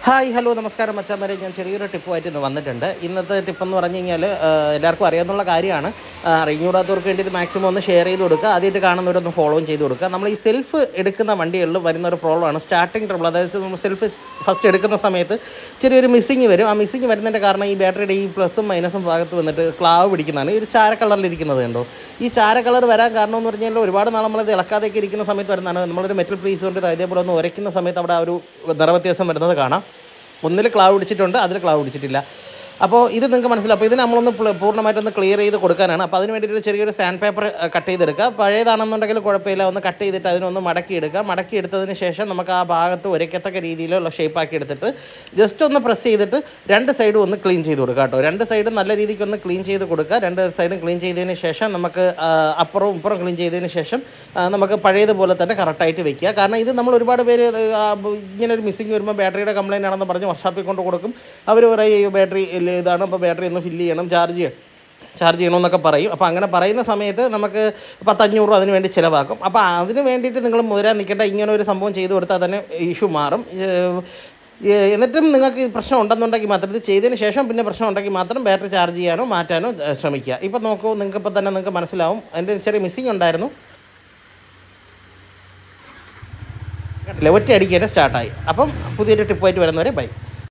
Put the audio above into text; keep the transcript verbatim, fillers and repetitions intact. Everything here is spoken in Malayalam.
ഹായ് ഹലോ നമസ്കാരം മച്ചാന്മാരെ, ഞാൻ ചെറിയൊരു ടിപ്പുമായിട്ട് ഇന്ന് വന്നിട്ടുണ്ട്. ഇന്നത്തെ ടിപ്പെന്ന് പറഞ്ഞു കഴിഞ്ഞാൽ എല്ലാവർക്കും അറിയാവുന്ന കാര്യമാണ്. അറിഞ്ഞുകൂടാത്തവർക്ക് വേണ്ടി ഇത് മാക്സിമം ഒന്ന് ഷെയർ ചെയ്ത് കൊടുക്കുക, ആദ്യമായിട്ട് കാണുന്നവരൊന്ന് ഫോളോയും ചെയ്ത് കൊടുക്കുക. നമ്മൾ ഈ സെൽഫ് എടുക്കുന്ന വണ്ടികളിൽ വരുന്ന ഒരു പ്രോബ്ലമാണ് സ്റ്റാർട്ടിങ് ട്രബിൾ. അതായത് നമ്മൾ സെൽഫ് ഫസ്റ്റ് എടുക്കുന്ന സമയത്ത് ചെറിയൊരു മിസ്സിങ് വരും. ആ മിസ്സിങ് വരുന്നതിൻ്റെ കാരണം ഈ ബാറ്ററിയുടെ ഈ പ്ലസും മൈനസും ഭാഗത്ത് വന്നിട്ട് ക്ലാവ് പിടിക്കുന്നതാണ്. ഈ ഒരു ചാര കളറിലിരിക്കുന്നത് കണ്ടോ. ഈ ചാര കളർ വരാൻ കാരണം എന്ന് പറഞ്ഞു കഴിഞ്ഞാൽ ഒരുപാട് നാൾ നമ്മളത് ഇളക്കാതെയൊക്കെ ഇരിക്കുന്ന സമയത്ത് വരുന്നതാണ്. നമ്മളൊരു മെറ്റൽ പീസ് കൊണ്ട് ഇതേപോലെ ഒന്ന് ഉരയ്ക്കുന്ന സമയത്ത് അവിടെ ആ ഒരു നിറവ്യത്യാസം വരുന്നത് കാണാം. ഒന്നിൽ ക്ലാവ് പിടിച്ചിട്ടുണ്ട്, അതിൽ ക്ലാവ് പിടിച്ചിട്ടില്ല. അപ്പോൾ ഇത് നിങ്ങൾക്ക് മനസ്സിലാവും. അപ്പോൾ ഇതിന് നമ്മളൊന്ന് പൂർണ്ണമായിട്ടൊന്ന് ക്ലിയർ ചെയ്ത് കൊടുക്കാനാണ്. അപ്പോൾ അതിന് വേണ്ടിയിട്ട് ചെറിയൊരു സാൻഡ് പേപ്പർ കട്ട് ചെയ്തെടുക്കുക. പഴയതാണെന്നുണ്ടെങ്കിൽ കുഴപ്പമില്ല, ഒന്ന് കട്ട് ചെയ്തിട്ട് അതിനൊന്ന് മടക്കിയെടുക്കുക. മടക്കിയെടുത്തതിന് ശേഷം നമുക്ക് ആ ഭാഗത്ത് ഉരയ്ക്കത്തക്ക രീതിയിലുള്ള ഷേപ്പാക്കി എടുത്തിട്ട് ജസ്റ്റ് ഒന്ന് പ്രസ് ചെയ്തിട്ട് രണ്ട് സൈഡും ഒന്ന് ക്ലീൻ ചെയ്ത് കൊടുക്കുക കേട്ടോ. രണ്ട് സൈഡും നല്ല രീതിക്ക് ഒന്ന് ക്ലീൻ ചെയ്ത് കൊടുക്കുക. രണ്ട് സൈഡും ക്ലീൻ ചെയ്തതിന് ശേഷം നമുക്ക് അപ്പുറവും ഇപ്പുറം ക്ലീൻ ചെയ്തതിന് ശേഷം നമുക്ക് പഴയതുപോലെ തന്നെ കറക്റ്റായിട്ട് വെക്കുക. കാരണം ഇത് നമ്മൾ ഒരുപാട് പേര് ഇങ്ങനെ ഒരു മിസ്സിങ് വരുമ്പോൾ ബാറ്ററിയുടെ കംപ്ലയിൻ്റ് ആണെന്ന് പറഞ്ഞ് വർക്ക്ഷോപ്പിൽ കൊണ്ട് കൊടുക്കും. അവർ പറയും ബാറ്ററി ഇതാണ്, അപ്പോൾ ബാറ്ററി ഒന്ന് ഫില്ല് ചെയ്യണം, ചാർജ് ചെയ്യണം ചാർജ് ചെയ്യണമെന്നൊക്കെ പറയും. അപ്പോൾ അങ്ങനെ പറയുന്ന സമയത്ത് നമുക്ക് പത്തഞ്ഞൂറ് രൂപ അതിന് വേണ്ടി ചിലവാക്കും. അപ്പോൾ അതിന് വേണ്ടിയിട്ട് നിങ്ങൾ മുതരാൻ നിൽക്കേണ്ട, ഇങ്ങനെ ഒരു സംഭവം ചെയ്ത് കൊടുത്താൽ തന്നെ ഇഷ്യൂ മാറും. എന്നിട്ടും നിങ്ങൾക്ക് പ്രശ്നം ഉണ്ടെന്നുണ്ടെങ്കിൽ മാത്രം ഇത് ചെയ്തതിന് ശേഷം പിന്നെ പ്രശ്നം ഉണ്ടെങ്കിൽ മാത്രം ബാറ്ററി ചാർജ് ചെയ്യാനോ മാറ്റാനോ ശ്രമിക്കുക. ഇപ്പോൾ നോക്കൂ, നിങ്ങൾക്ക് ഇപ്പോൾ തന്നെ നിങ്ങൾക്ക് മനസ്സിലാവും എൻ്റെ ചെറിയ മിസ്സിങ് ഉണ്ടായിരുന്നു. കണ്ടില്ലേ, ഒറ്റ അടിക്ക് തന്നെ സ്റ്റാർട്ടായി. അപ്പം പുതിയൊരു ടിപ്പായിട്ട് വരുന്നവരെ ബൈ.